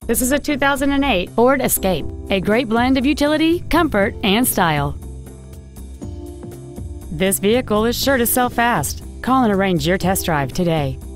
This is a 2008 Ford Escape, a great blend of utility, comfort, and style. This vehicle is sure to sell fast. Call and arrange your test drive today.